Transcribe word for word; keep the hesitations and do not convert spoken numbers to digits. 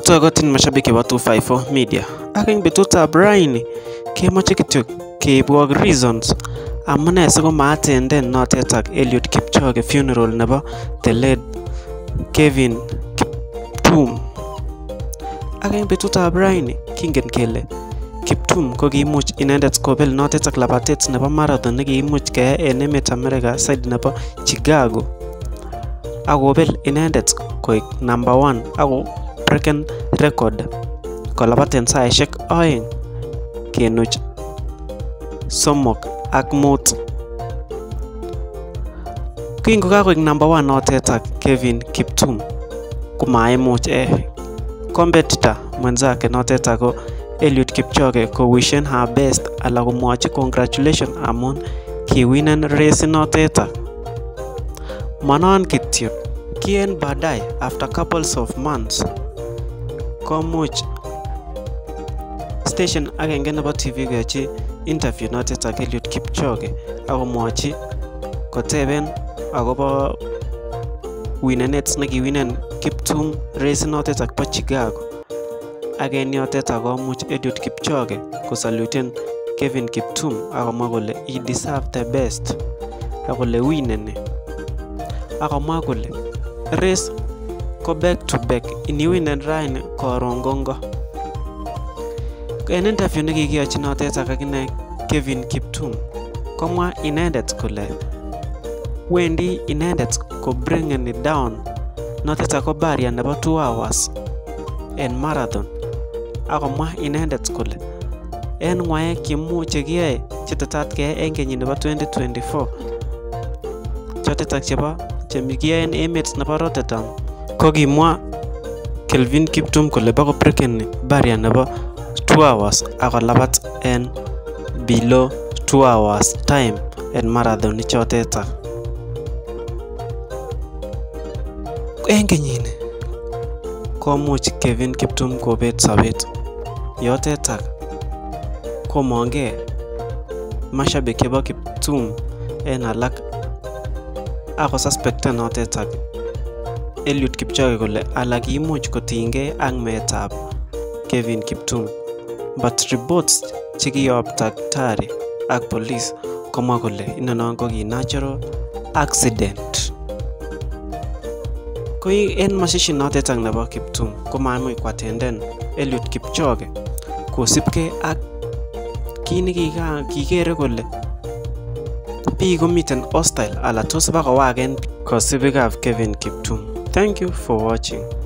Kotokotin mashabiki wa two fifty-four media. Ak eng betutab raini kemoche kityo keibwok reasons amune sikomaatenden notet ak Eliud Kipchoge funeral nebo the late Kevin KIPTUM. Ak eng betutab raini kingen kele KIPTUM ko kiimuch inendet kobel notet ak labatet nebo marathon nekiimuch keyai en emet America side nebo Chicago. Akobel inendet koik number one ako breaken record kolabaten saishek oeng kenuch somok ak mut. Kingo kakoik number one notet ak Kevin KIPTUM komaimuch eh competitor mwenzake notet ako Eliud Kipchoge ko wishen her best ala komwochi congratulations amun kiwinen race notet. Manon kityo kien baadaye after couples of months komuch station agenge nebo T V keyochi interview notet ak Eliud Kipchoge akomwochi koteben akobo winenet nekiwinen KIPTUM race notet ak bo Chicago. Ak en yotet akomuch Eliud Kipchoge kosaluten Kevin KIPTUM akomwa kole he deserved the best akole wineni. Akomwa kole race ko back to back, iniwinen raini koron kongo. En interview nekikiyochi notet ak akine Kevin KIPTUM komwa inendet kole wendi inendet ko bringing it down notet ako barrier nebo two hours en marathon. Akomwa inendet kole en ngwaek kimuche kiyoe chetetat keyai en kenyit nebo twenty twenty-four chotet ak chebo chemikiyoe en emet nebo Rotterdam ko kimwa Kevin KIPTUM kole bako breaken barrier nebo two hours akolabat en below two hours time en marathon ichotet. En kenyini komuch Kevin KIPTUM kobet sobet yotet ak komonge mashabik chebo KIPTUM en alak ako suspecten notet ak Eliud Kipchoge kole alak kimuch kotinygei ak meetab Kevin KIPTUM, but reports chekiyob daktari ak police komwa kole inonon ko ki natural accident. Ko en mashishi notet ak nebo KIPTUM komaimuch kwatenden Eliud Kipchoge kosibgei ak kit nekikere kole biik komiten hostile ala tos bakowaken kosibikab Kevin KIPTUM. Thank you for watching.